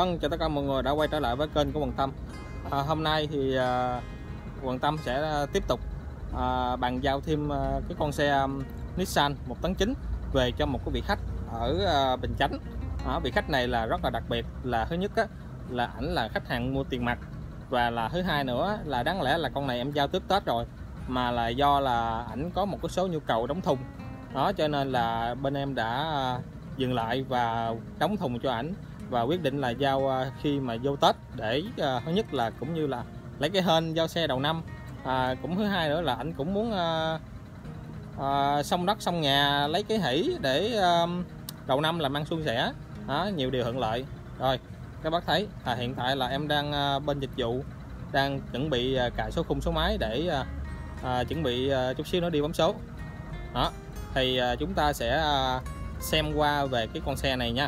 Vâng, chào tất cả mọi người đã quay trở lại với kênh của Hoàng Tâm. Hôm nay thì Hoàng Tâm sẽ tiếp tục bàn giao thêm cái con xe Nissan 1.9 về cho một cái vị khách ở Bình Chánh. Vị khách này là rất là đặc biệt, là thứ nhất là ảnh là khách hàng mua tiền mặt, và là thứ hai nữa là đáng lẽ là con này em giao trước Tết rồi, mà là do là ảnh có một cái số nhu cầu đóng thùng đó, cho nên là bên em đã dừng lại và đóng thùng cho ảnh, và quyết định là giao khi mà vô Tết, để thứ nhất là cũng như là lấy cái hên giao xe đầu năm, cũng thứ hai nữa là anh cũng muốn xong đất xong nhà lấy cái hỷ để đầu năm làm ăn suôn sẻ, nhiều điều thuận lợi. Rồi các bác thấy hiện tại là em đang bên dịch vụ đang chuẩn bị cài số khung số máy để chuẩn bị chút xíu nữa đi bấm số đó. Thì chúng ta sẽ xem qua về cái con xe này nha.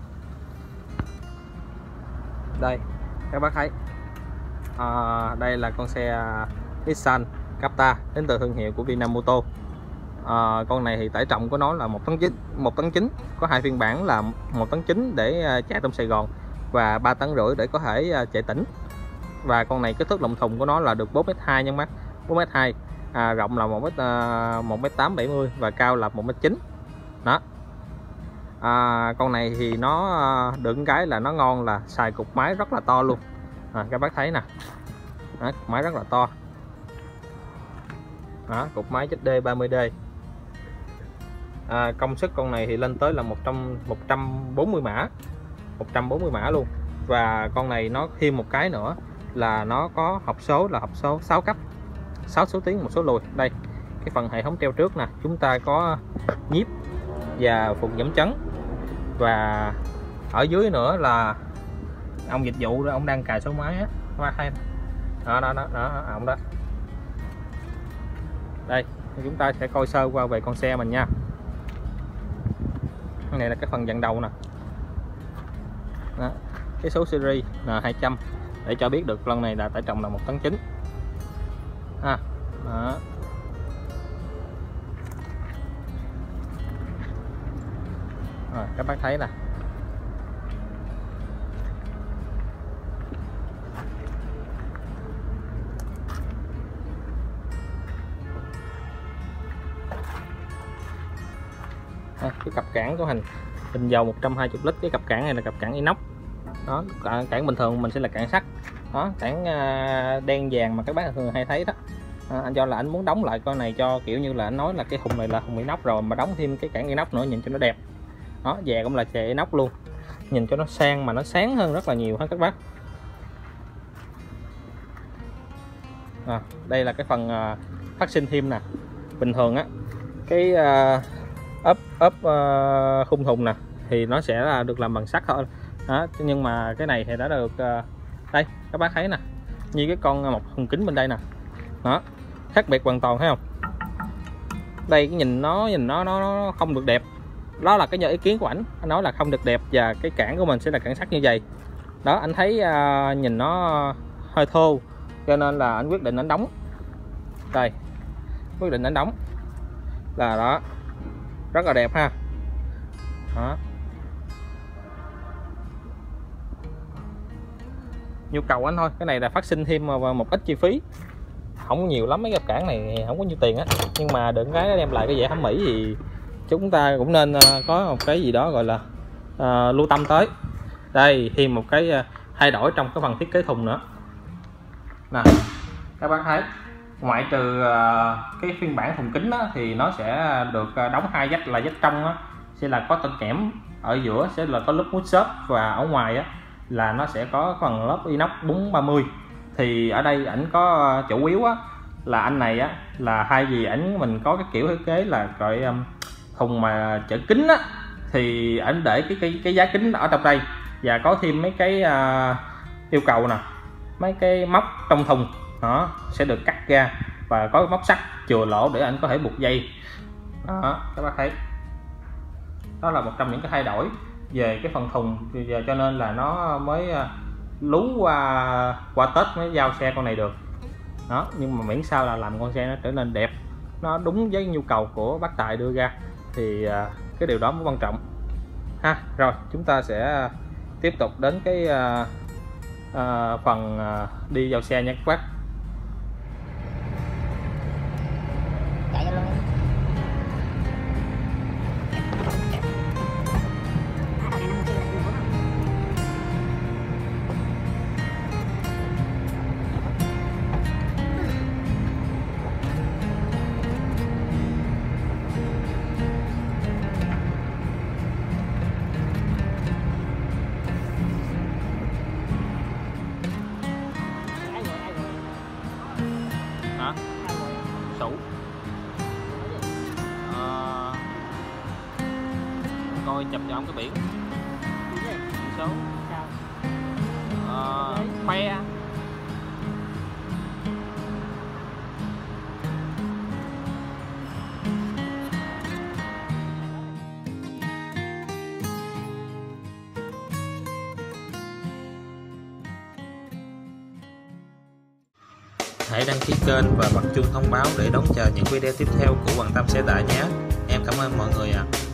Đây các bác thấy đây là con xe Nissan Capta đến từ thương hiệu của Vinamoto. Con này thì tải trọng của nó là 1 tấn 9, có hai phiên bản là 1 tấn 9 để chạy trong Sài Gòn và 3 tấn rưỡi để có thể chạy tỉnh. Và con này kích thước lồng thùng của nó là được 4m2 nhân mắt, 4m2, rộng là 1m870 và cao là 1m9 đó. Con này thì nó được cái là nó ngon là xài cục máy rất là to luôn, các bác thấy nè, cục máy rất là to đó, cục máy HD 30D. Công suất con này thì lên tới là 140 mã luôn. Và con này nó thêm một cái nữa là nó có hộp số là hộp số 6 cấp, 6 số tiến một số lùi. Đây cái phần hệ thống treo trước nè, chúng ta có nhíp và phùng giảm chấn, và ở dưới nữa là ông dịch vụ đó, ông đang cài số máy á, các bác thấy đó ông đó. Đây chúng ta sẽ coi sơ qua về con xe mình nha. Cái này là cái phần dàn đầu nè đó, cái số series là 200 để cho biết được lần này là tải trọng là 1 tấn 9 đó. Rồi, các bác thấy nè, cái cặp cản của bình dầu 120 lít. Cái cặp cản này là cặp cản inox đó, cản bình thường mình sẽ là cản sắt đó, cản đen vàng mà các bác thường hay thấy đó. Anh do là anh muốn đóng lại con này cho kiểu như là anh nói là cái thùng này là thùng inox rồi, mà đóng thêm cái cản inox nữa nhìn cho nó đẹp đó. Về cũng là chè inox luôn, nhìn cho nó sang mà nó sáng hơn rất là nhiều ha các bác. Đây là cái phần phát sinh thêm nè. Bình thường á cái ốp khung thùng nè thì nó sẽ là được làm bằng sắt thôi đó, nhưng mà cái này thì đã được đây các bác thấy nè, như cái con một thùng kính bên đây nè đó, khác biệt hoàn toàn thấy không. Đây cái nhìn nó không được đẹp, đó là cái ý kiến của anh nói là không được đẹp, và cái cản của mình sẽ là cản sắt như vậy đó. Anh thấy nhìn nó hơi thô, cho nên là anh quyết định anh đóng. Đây quyết định anh đóng là đó, rất là đẹp ha đó. Nhu cầu anh thôi, cái này là phát sinh thêm một ít chi phí, không nhiều lắm. Mấy cái cản này không có nhiêu tiền á, nhưng mà được cái đem lại cái vẻ thẩm mỹ thì chúng ta cũng nên có một cái gì đó gọi là lưu tâm tới. Đây thêm một cái thay đổi trong cái phần thiết kế thùng nữa nè, các bác thấy ngoại trừ cái phiên bản thùng kính đó, thì nó sẽ được đóng hai vách, là vách trong đó, sẽ là có tên kẽm, ở giữa sẽ là có lớp mút xốp, và ở ngoài á, là nó sẽ có phần lớp inox 430. Thì ở đây ảnh có chủ yếu á, là anh này á, là thay vì mình có cái kiểu thiết kế là gọi thùng mà chở kính á, thì ảnh để cái giá kính ở trong đây, và có thêm mấy cái yêu cầu nè, mấy cái móc trong thùng đó sẽ được cắt ra, và có móc sắt chừa lỗ để anh có thể buộc dây đó. Các bác thấy đó là một trong những cái thay đổi về cái phần thùng, giờ cho nên là nó mới lú qua Tết mới giao xe con này được đó. Nhưng mà miễn sao là làm con xe nó trở nên đẹp, nó đúng với nhu cầu của bác Tài đưa ra, thì cái điều đó mới quan trọng ha. Rồi chúng ta sẽ tiếp tục đến cái phần đi vào xe nha các bác. Hả? Sủ. Coi chụp cho ông cái biển số khoe. Hãy đăng ký kênh và bật chuông thông báo để đón chờ những video tiếp theo của Hoàng Tâm Xe Tải nhé. Em cảm ơn mọi người ạ.